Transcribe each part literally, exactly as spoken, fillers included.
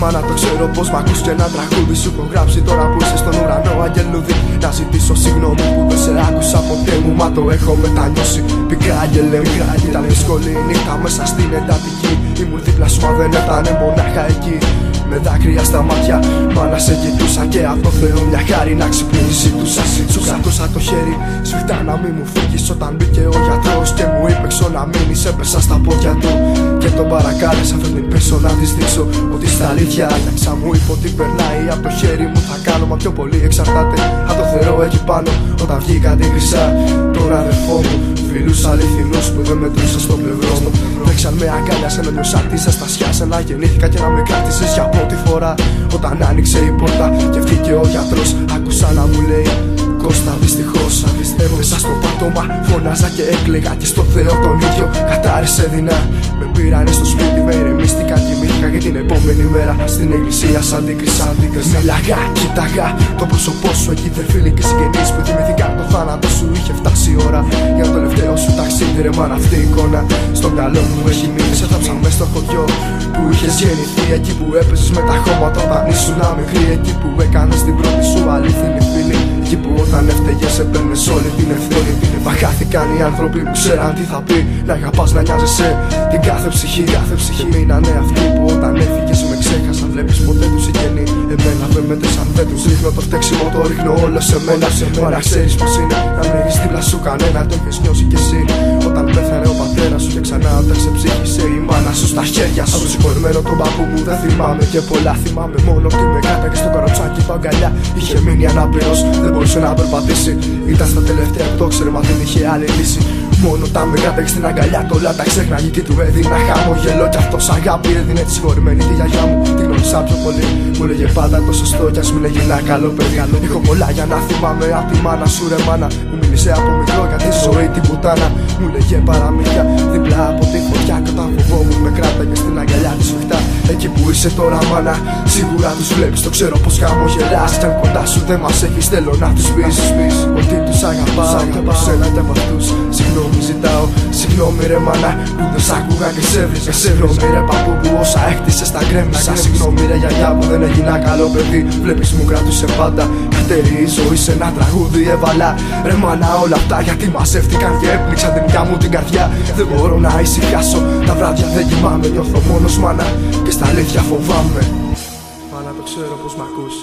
μάνα, το ξέρω πως μ' ακούς. Και ένα τραγούδι σου έχω γράψει τώρα που είσαι στον ουρανό αγγελούδι. Να ζητήσω συγγνώμη που δεν σε άκουσα ποτέ μου, μα το έχω μετανιώσει. Πικρά αγγελέ μου, ήταν δύσκολη η νύχτα μέσα στην εντατική. Ήμουν δίπλα σου μα δεν έφτανε μονάχα εκεί. Με δάκρυα στα μάτια, μάνα σε κοιτούσα. Και από το Θεό μια χάρη να ξυπνήσεις ζητούσα. Σου κρατούσα το χέρι, σφιχτά να μην μου φύγεις. Όταν μπήκε ο γιατρός και μου είπε ξω να μείνεις, έπεσα στα πόδια του και τον παρακάλεσα πριν πίσω να της δείξω ότι στα αλήθεια άλλαξα. Μου είπε ότι περνάει από το χέρι μου, θα κάνω μα πιο πολύ εξαρτάται από το Θεό εκεί πάνω. Όταν βγήκα την χρυσά, τον αδερφό μου, φίλους αληθινούς που δεν μετρούσα στο πλευρό μου. Τρέξαν με αγκάλιασαν, ένιωσα τη ζεστασιά σαν να γεννήθηκα και να με κράτησες για πρώτη φορά. Όταν άνοιξε η πόρτα και βγήκε ο γιατρός, άκουσα να μου λέει Κώστα δυστυχώς. Έπεσα στο πάτωμα, φωνάζα και έκλαιγα και στο Θεό τον ίδιο κατάρρισε δεινά. Με πήρανε στο σπίτι, με ηρεμίστηκα, κοιμήθηκα και την επόμενη μέρα στην εκκλησία σαν δίκρισα. Μίλαγα, κοίταγα το πρόσωπό σου εκεί, δε φίλοι και συγγενείς που θυμηθήκαν το θάνατο σου. Είχε φτάσει η ώρα για το τελευταίο σου ταξίδι, ρε μάνα αυτή η εικόνα στο μυαλό μου έχει μείνει. Σε θάψα μες στο χωριό που είχες γεννηθεί, εκεί που έπαιζες με τα χώματα όταν ήσουν μικρή, εκεί που έκανες την πρώτη σου αλήθινη φίλη, εκεί που όταν έφταιγες έπαιρνες όλη την ευθύνη. Βαχάθηκαν οι άνθρωποι που ξέραν τι θα πει να αγαπάς, να νοιάζεσαι την κάθε ψυχή. Κάθε ψυχή μείνανε αυτοί που όταν έφυγες με ξέχασαν. Βλέπεις ποτέ τους συγγενεί, εμένα δεν μέτρησαν, δεν τους ρίχνω το φταίξιμο, το ρίχνω όλο σε μένα. Μα να ξέρεις πως είναι να μην έχεις δίπλα σου κανένα, το έχεις νιώσει κι εσύ όταν πέθανε ο πατέρας σου και ξανά όταν σε ψύχησε η μάνα σου στα χέρια σου. Από συγχωρημένο τον παππού μου δεν θυμάμαι και πολλά, θυμάμαι μόνο ότι με κράταγε στο καροτσάκι του αγκαλιά. Είχε μείνει ανάπηρος, δεν μπορούσε να περπατήσει. Ήταν στα τελευταία που το ξέρε, μα δεν είχε άλλη λύση. Μόνο όταν με κράταγε στην αγκαλιά, το όλα τα ξέχναγε και του έδινα χαμογελό. Κι αυτός αγάπη έδινε τη συγχωρημένη τη γιαγιά μου. Την γνώρισα πιο πολύ, μου λέγε πάντα το σωστό. Κι ας μου λέγε ένα καλό παιδί. Έχω πολλά για να θυμάμαι απ' τη μάνα σου, ρε μάνα. Μου μίλησε από μικρό για τη ζωή την πουτάνα. Μου λέγε παραμύθια δίπλα από τη φωτιά. Κι όταν φοβόμουν με κράταγε στην αγκαλιά τη σφιχτά. Εκεί που είσαι τώρα, μάνα, σίγουρα τους βλέπεις. Το ξέρω πως χαμογελάς. Κι αν κοντά σου δεν μας έχεις, θέλω να τους πεις ότι τους αγαπάω κι από σένα κι από αυτούς. Συγγνώμη ζητάω, συγγνώμη ρε μάνα που δεν σ' άκουγα και σε βρήκα. Συγγνώμη ρε παππού που όσα έχτισες τα γκρέμισα. Συγγνώμη ρε γιαγιά που δεν έγινα καλό παιδί. Βλέπεις μου κρατούσε πάντα καλύτερη η ζωή σε ένα τραγούδι έβαλα. Ρε μάνα όλα αυτά γιατί μαζεύτηκαν και έπνιξαν την δικιά μου την καρδιά. Δεν μπορώ να ησυχάσω, τα βράδια δεν κοιμάμαι. Νιώθω μόνος μάνα και στα αλήθεια φοβάμαι. Μάνα το ξέρω πως μ' ακούς,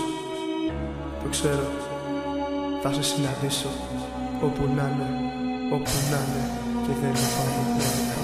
το ξέρω. Θα σε συναντήσω όπου να είναι, όπου να είναι και δεν είναι πάνω.